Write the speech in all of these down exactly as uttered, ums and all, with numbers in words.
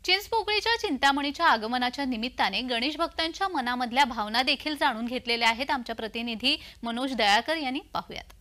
चिंचपोकळीच्या चिंतामणीच्या आगमनाच्या निमित्ताने गणेश भक्तांच्या मनामधल्या भावना देखील जाणून घेतलेल्या आहेत आमच्या प्रतिनिधी मनोज दयाळकर यांनी. पाहूयात.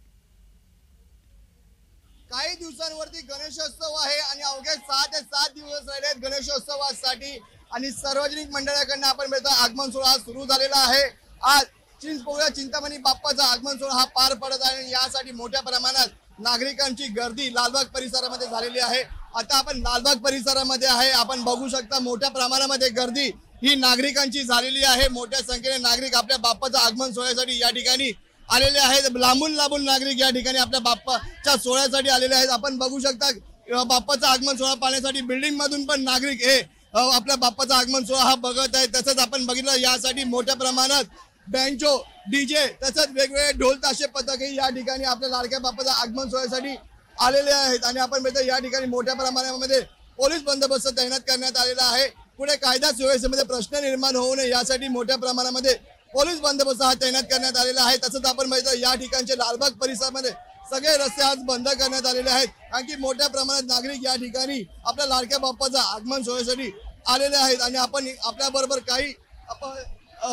काही दिवसांवरती गणेशोत्सव आहे आणि अवघे सहा ते सात दिवस राहिले आहेत गणेशोत्सवासाठी आणि सार्वजनिक मंडळाकडून आपण मिळतो आगमन सोहळा सुरू झालेला आहे. आज चिंचपोकळी चिंतामणी बाप्पाचा आगमन सोहळा हा पार पडत आहे आणि यासाठी मोठ्या प्रमाणात नागरिकांची गर्दी लालबाग परिसरामध्ये झालेली आहे. आता आपण लालबाग परिसरामध्ये आहे. आपण बघू शकता मोठ्या प्रमाणामध्ये गर्दी ही नागरिकांची झालेली आहे. मोठ्या संख्येने नागरिक आपल्या बाप्पाच्या आगमन सोहळ्यासाठी या ठिकाणी आलेले आहेत. लांबून लांबून नागरिक या ठिकाणी आपल्या बाप्पाच्या सोहळ्यासाठी आलेले आहेत. आपण बघू शकता बाप्पाचा आगमन सोहळा पाहण्यासाठी बिल्डिंग मधून पण नागरिक हे आपल्या बाप्पाचा आगमन सोहळा हा बघत आहेत. तसंच आपण बघितलं यासाठी मोठ्या प्रमाणात बँजो डीजे तसंच वेगवेगळे ढोल ताशे पथकही या ठिकाणी आपल्या लाडक्या बाप्पाच्या आगमन सोहळ्यासाठी आलेले आहेत. आणि आपण बघतो या ठिकाणी मोठ्या प्रमाणामध्ये पोलीस बंदोबस्त तैनात करण्यात आलेला आहे. पुढे कायदा सुव्यवस्थेमध्ये प्रश्न निर्माण होऊ नये यासाठी मोठ्या प्रमाणामध्ये पोलीस बंदोबस्त हा तैनात करण्यात आलेला आहे. तसंच आपण बघतो या ठिकाणचे लालबाग परिसरामध्ये सगळे रस्ते आज बंद करण्यात आलेले आहेत कारण की मोठ्या प्रमाणात नागरिक या ठिकाणी आपल्या लाडक्या बाप्पाच्या आगमन सोहळ्यासाठी आलेले आहेत. आणि आपण आपल्या बरोबर काही आपण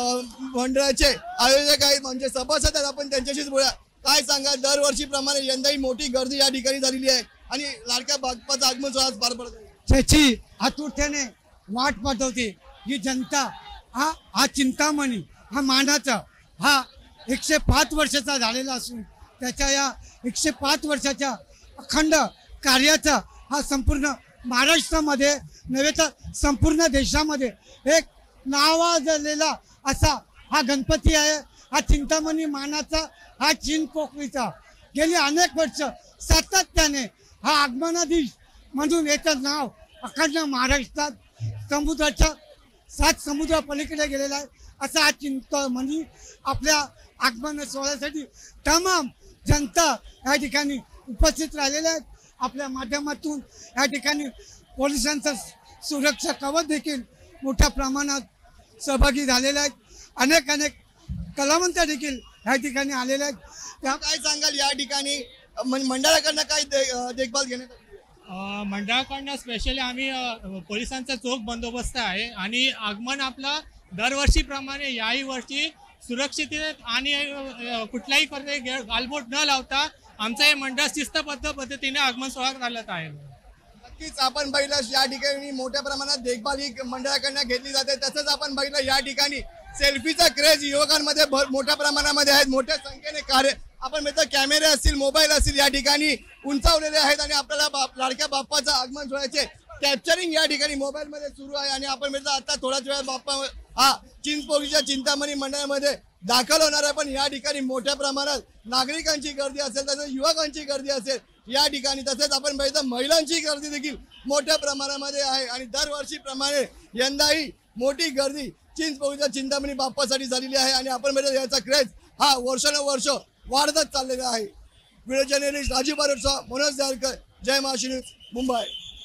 मंडळाचे आयोजक आहेत म्हणजे सभासद आहेत, आपण त्यांच्याशीच बोलूया. काय सांगा, दरवर्षीप्रमाणे यंदाही मोठी गर्दी या ठिकाणी झालेली आहे आणि लाडक्या बाप्पाचं आगमन सोहळा पार पडत आहे. त्याची आतुरतेने वाट पाहत होती ही जनता. हा हा चिंतामणी हा मानाचा हा एकशे पाच वर्षाचा झालेला असून त्याच्या या एकशे पाच वर्षाच्या अखंड कार्याचा हा संपूर्ण महाराष्ट्रामध्ये नव्हे तर संपूर्ण देशामध्ये एक नावाजलेला असा हा गणपती आहे. हा चिंतामणी मानाचा हा चिंचपोकळीचा गेली अनेक वर्ष सातत्याने हा आगमनाधीश म्हणून याचं नाव अखंड महाराष्ट्रात समुद्राच्या सात समुद्रा पलीकडे गेलेला आहे. असा हा चिंतामणी आपल्या आगमन सोहळ्यासाठी तमाम जनता या ठिकाणी उपस्थित राहिलेल्या आहेत. आपल्या माध्यमातून या ठिकाणी पोलिसांचा सुरक्षा कवच देखील मोठ्या प्रमाणात सहभागी झालेले आहेत. अनेक अनेक कलावंत देखील या ठिकाणी आलेले आहेत. त्या काय सांगाल या ठिकाणी मंडळाकडनं काय देखभाल घेण्यात आली? मंडळाकडनं स्पेशली आम्ही पोलिसांचा चोख बंदोबस्त आहे आणि आगमन आपला दरवर्षीप्रमाणे याही वर्षी सुरक्षित आणि कुठल्याही प्रकारे गालबोट न लावता आमचं हे मंडळ शिस्तबद्ध पद्धतीने आगमन सोहळा चालत आहे. नक्कीच आपण बघितलं या ठिकाणी मोठ्या प्रमाणात देखभाल ही मंडळाकडनं घेतली जाते. तसंच आपण बघितलं या ठिकाणी सेल्फीचा क्रेज युवकांमध्ये मोठ्या प्रमाणामध्ये आहेत. मोठ्या संख्येने कार्य आपण म्हणतो कॅमेरे असतील मोबाईल असतील या ठिकाणी उंचावलेले आहेत आणि आपल्याला बाप लाडक्या बाप्पाचं आगमन सोहळ्याचे कॅप्चरिंग या ठिकाणी मोबाईल मध्ये सुरू आहे. आणि आपण म्हणतो आता थोड्याच वेळात बाप्पा हा चिंचपोकळीच्या चिंतामणी मंडळामध्ये दाखल होणार आहे. पण या ठिकाणी मोठ्या प्रमाणात नागरिकांची गर्दी असेल तसंच युवकांची गर्दी असेल या ठिकाणी तसेच आपण बघितलं महिलांची गर्दी देखील मोठ्या प्रमाणामध्ये आहे. आणि दरवर्षीप्रमाणे यंदाही मोठी गर्दी चिंचपोकळीच्या चिंतामणी बाप्पासाठी झालेली आहे आणि आपण बघितलं याचा क्रेज हा वर्षानुवर्ष वाढतच चाललेला आहे. व्हिडिओ जर्नलिस्ट राजीव बारोटचा मनोज दयाळकर, जय महाराष्ट्र न्यूज, मुंबई.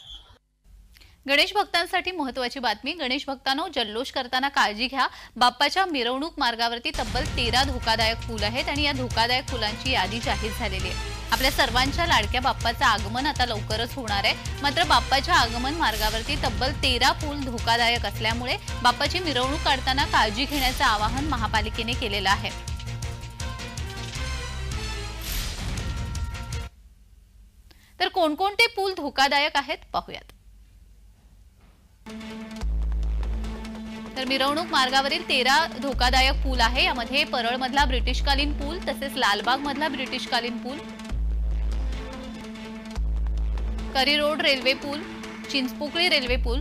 गणेश भक्तांसाठी महत्त्वाची बातमी. गणेश भक्तांनो, जल्लोष करताना काळजी घ्या. बाप्पाच्या मिरवणूक मार्गावरती तब्बल तेरा धोकादायक पूल आहेत आणि या धोकादायक पुलांची यादी जाहीर झालेली आहे. आपल्या सर्वांच्या लाडक्या बाप्पाचं आगमन आता लवकरच होणार आहे. मात्र बाप्पाच्या आगमन मार्गावरती तब्बल तेरा पूल धोकादायक असल्यामुळे बाप्पाची मिरवणूक काढताना काळजी घेण्याचं आवाहन महापालिकेने केलेलं आहे. तर कोणकोणते पूल धोकादायक आहेत पाहूयात. तर मिरवणूक मार्गावरील तेरा धोकादायक पूल आहे. यामध्ये परळमधला ब्रिटिशकालीन पूल तसेच लालबाग मधला ब्रिटिशकालीन पूल, करी रोड रेल्वे पूल, चिंचपोकळी रेल्वे पूल,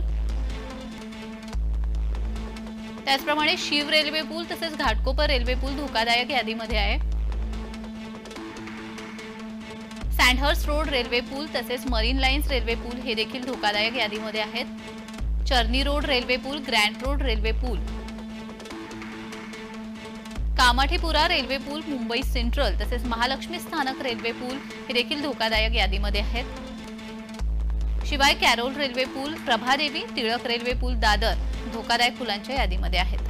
त्याचप्रमाणे शिव रेल्वे पूल तसेच घाटकोपर रेल्वे पूल धोकादायक यादीमध्ये आहे. सँडहर्स्ट रोड रेल्वे पूल तसेच मरीन लाईन्स रेल्वे पूल हे देखील धोकादायक यादीमध्ये आहेत. चर्नी रोड रेल्वे पूल, ग्रँड रोड रेल्वे पूल, कामाठीपुरा रेल्वे पूल, मुंबई सेंट्रल तसेच महालक्ष्मी स्थानक रेल्वे पूल हे देखील धोकादायक यादीमध्ये आहेत. शिवाय कॅरोल रेल्वे पूल, प्रभादेवी, टिळक रेल्वे पूल, दादर धोकादायक पुलांच्या यादीमध्ये आहेत.